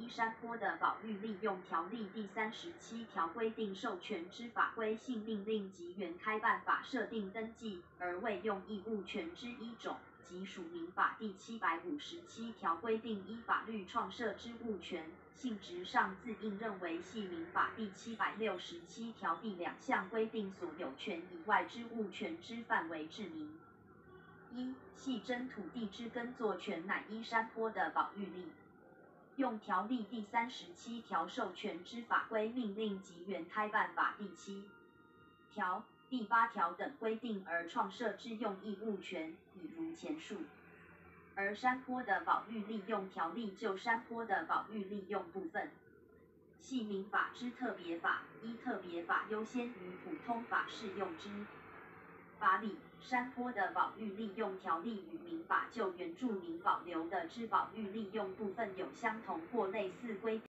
依山坡的保育利用条例第37条规定授权之法规性命令及原开办法设定登记而未用益物权之一种，即属民法第757条规定依法律创设之物权，性质上自应认为系民法第767条第2项规定所有权以外之物权之范围之名。一、系真土地之耕作权乃依山坡的保育利用条例第37条授权之法规命令及原开办法第7条、第8条等规定而创设之用益物权，已如前述。而山坡的保育利用条例就山坡的保育利用部分，系民法之特别法，依特别法优先于普通法适用之。法理，山坡的保育利用条例与民法就原住民保留的之保育利用部分有相同或类似规定。